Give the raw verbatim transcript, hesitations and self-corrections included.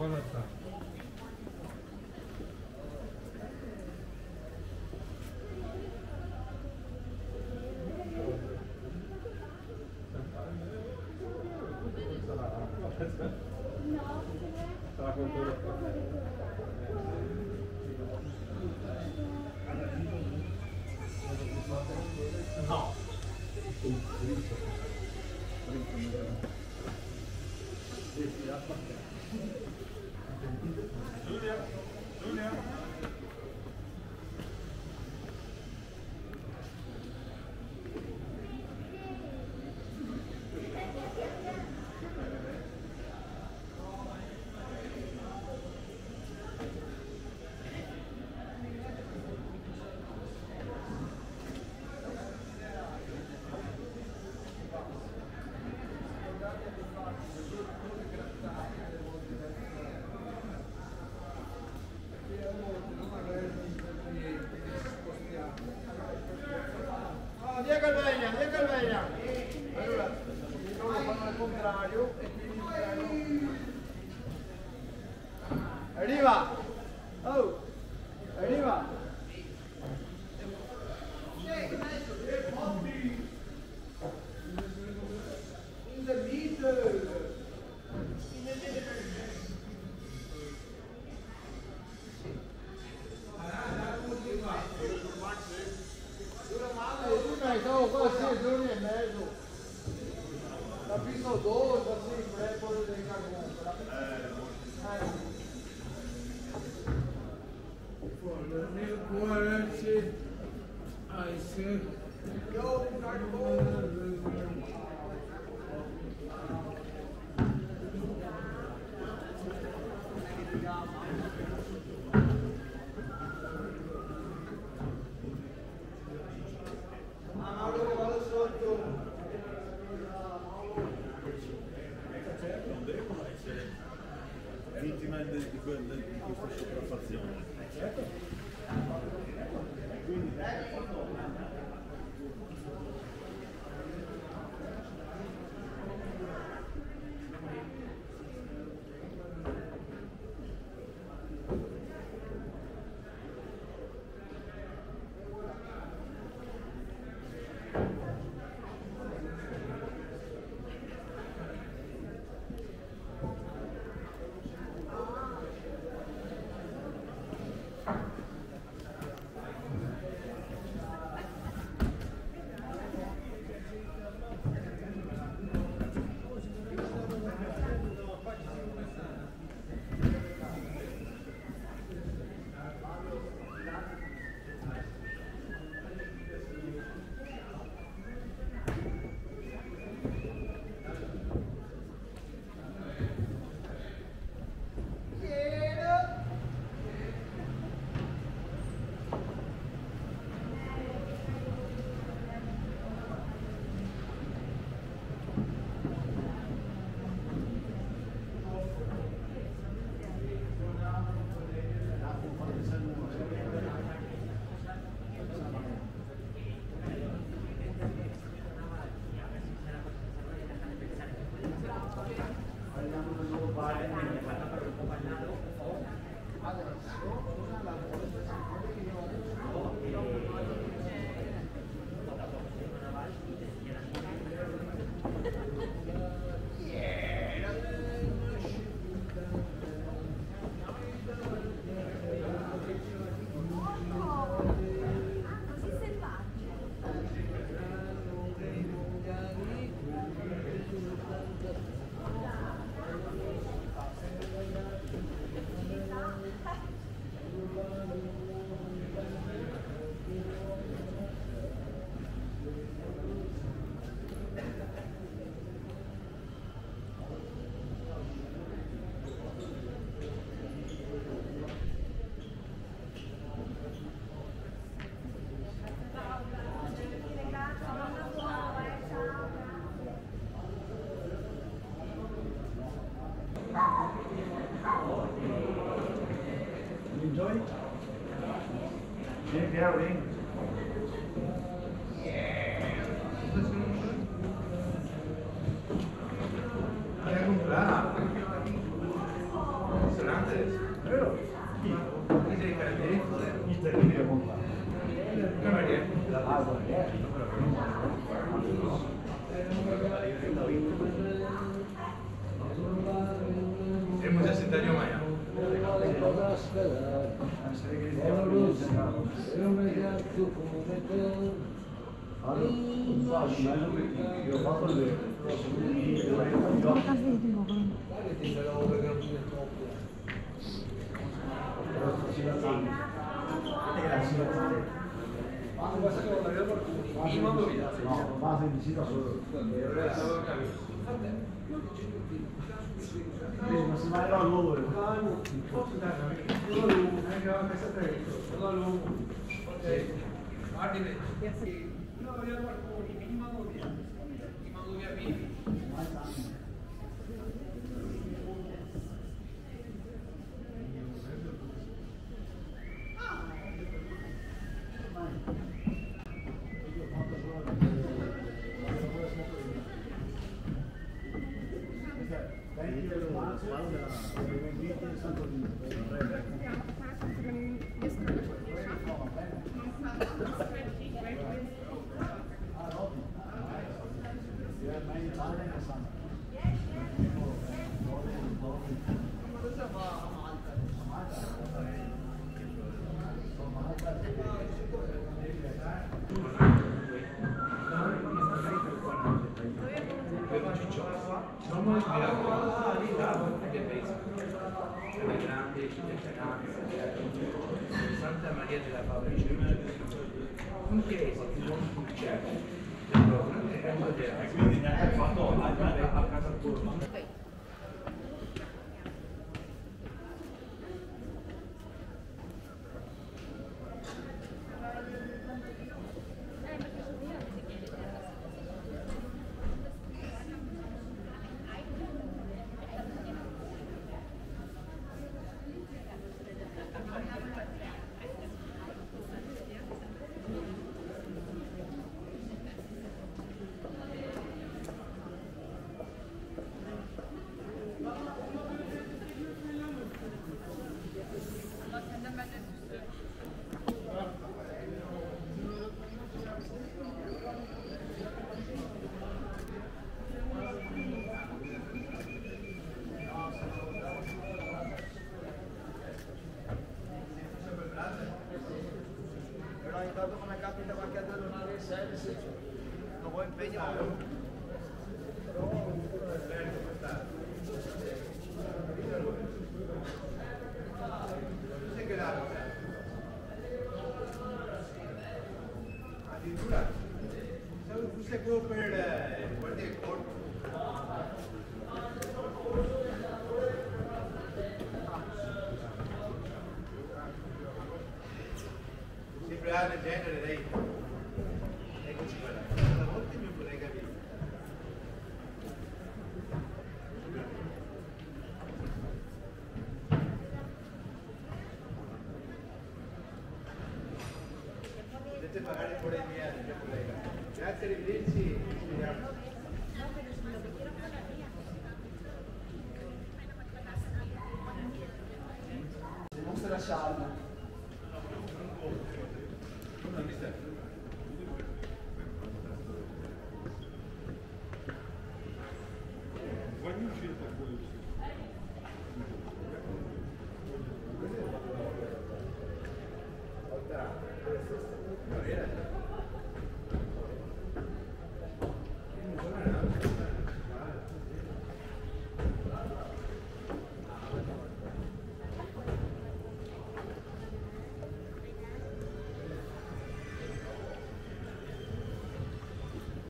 cosa sta? No. Giulia, Giulia. Diego Vegna, Diego Vegna. Allora, loro fanno al contrario e quindi arriva! Oh! Arriva! In the middle! Então, quase giorni e mezzo. La visto due, così, preparo dei carboni. For the new quality, I said, yo, carbone. Vittima di, di, di questa sopraffazione. Quindi, enjoy? Yeah, Gary. Hai comprato? scalare, amoroso, è un ragazzo come te. Allora, facile, io ho fatto il no, base di visita solo. Ma si va a loro. Santa Maria della Fabbrica, un chiesa di buon successo, e quindi ne ha fatto a casa tua. Però intanto come capita qualche altra giornata in service, non vuoi impegnare? Addirittura, tu sei quello per guardi il corpo. Sempre ha del genere lei. Eccoci qua. Alla volta mi vorrei capire. Potete pagare con le mie, mia collega. Grazie, arrivederci. Speriamo. Non se lasciarla.